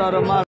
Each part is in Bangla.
আরো মাছ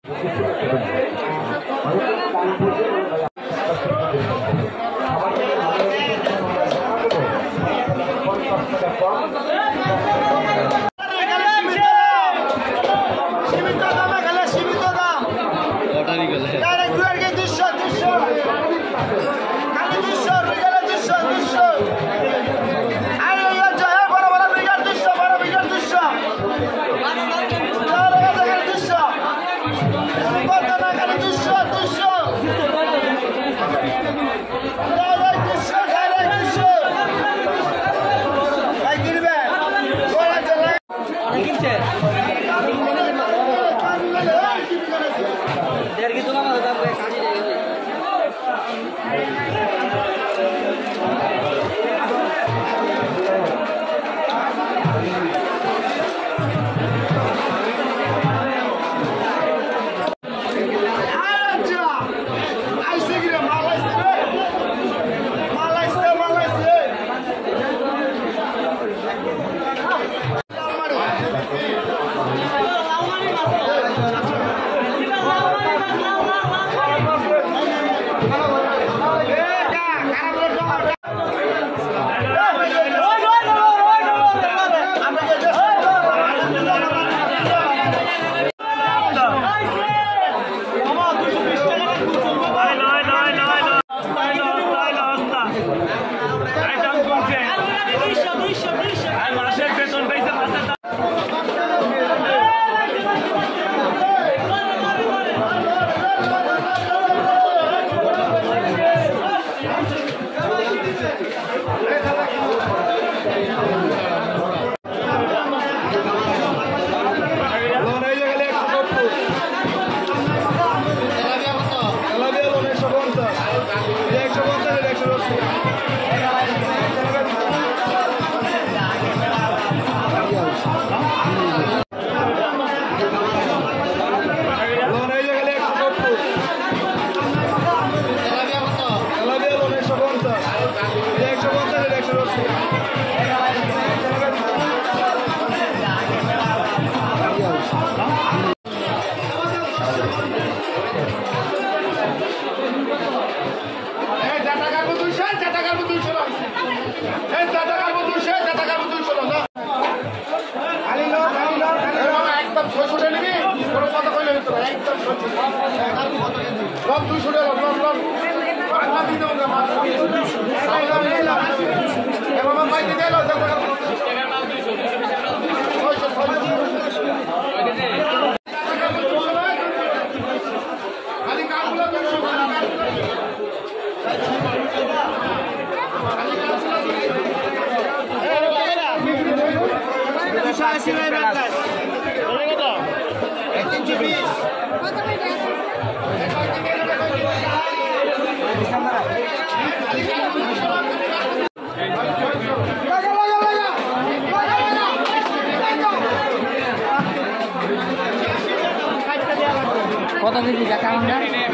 কত কেজি দেখা আমরা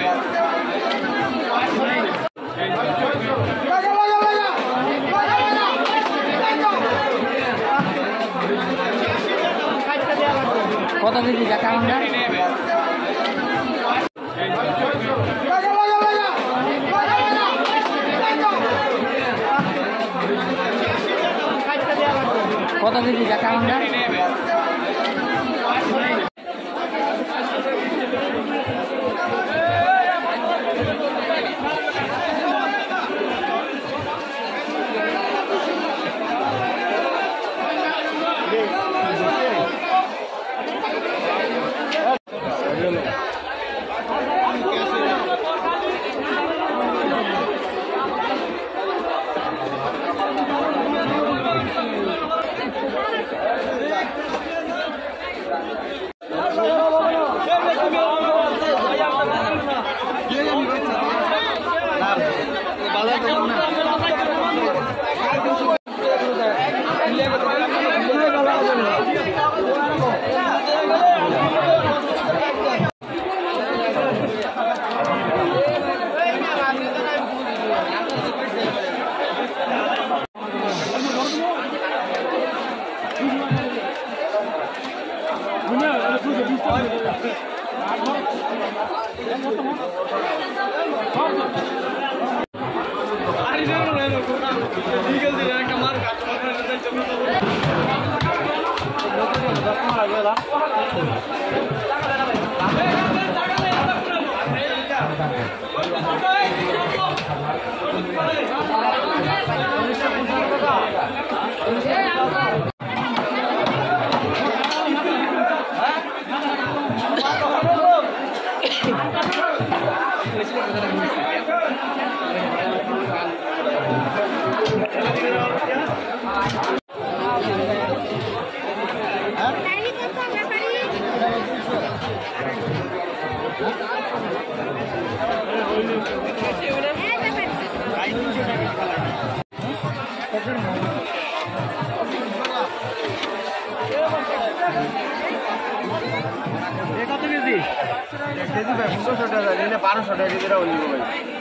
কত কেজি দেখা আমরা কত কেজি দেখা আমরা কেজি ভাই 1500 টাকা নিলে 1200 টাকা কেজিটা হইব ভাই।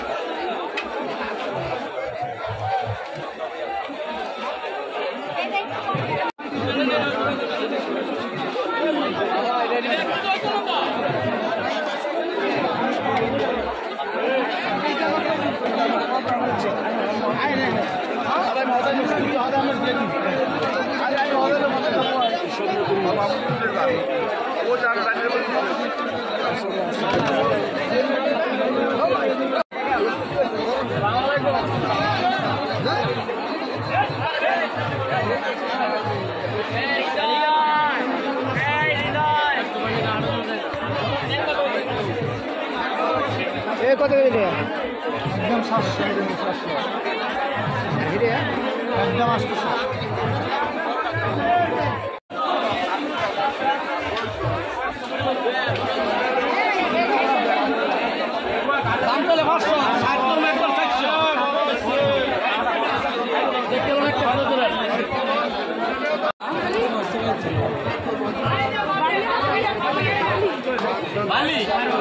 কত কেজি একদম 700 একদম 800 দাম চলে 500 একদম একবার 400 দেখতে অনেক ভালো করে বালি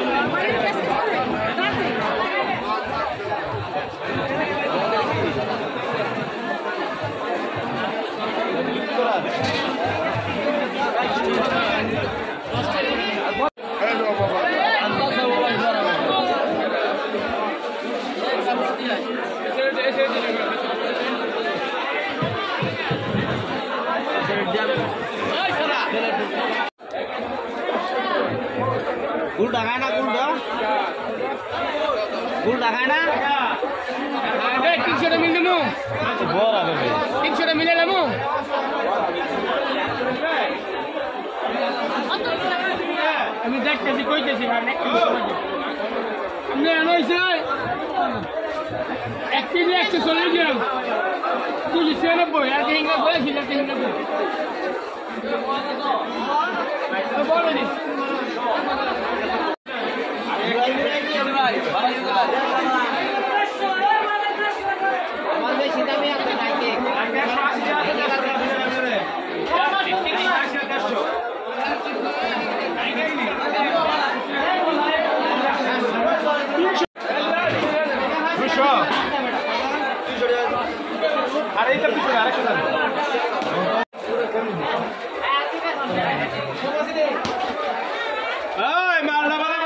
गुड़ ढकाए ना गुड़ ढकाए ना 300 मिल देमु बोर आबे 300 मिले लेमु আমি দেখতেছি কইতেছি মানে আপনি আনাইছে এক কেজি 140 গ্রাম তুই 90 আর হিঙ্গা বলেছি না হিঙ্গা বলেনি আমার বেশি দামে আছে নাকি আর এইটা পিছনে আরেকটা দাও এই মারলা মারলা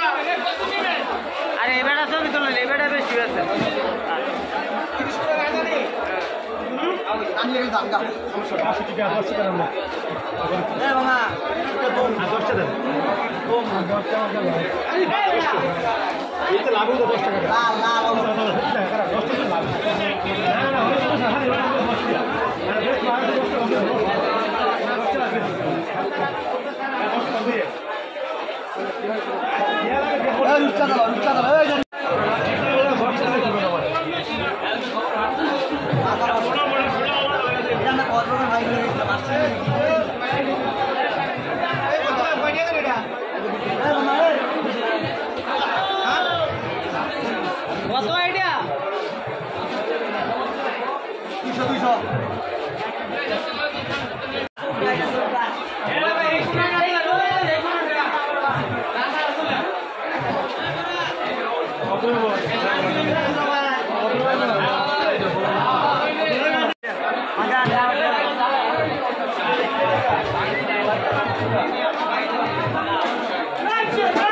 আরে এবারে ছবি তোলেন এবারে বেশি আছে 30 টাকা জানি আমি এই দাম দাও 80 টাকা 10 টাকা না এ বাবা এটা কম 10 টাকা কম 10 টাকা এই তো লাভ হলো 10 টাকা লাভ লাভ 10 টাকা লাভ না না হলো না হারে 10 টাকা আরে বেশ মার 10 টাকা 10 টাকা রুচা দাও এই কত আইডিয়া 200 200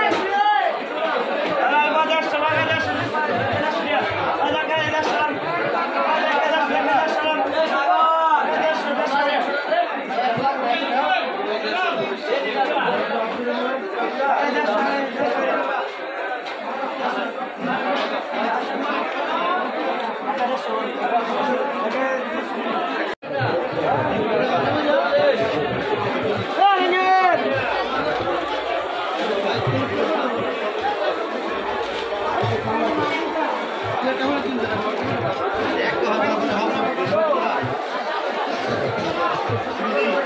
আছে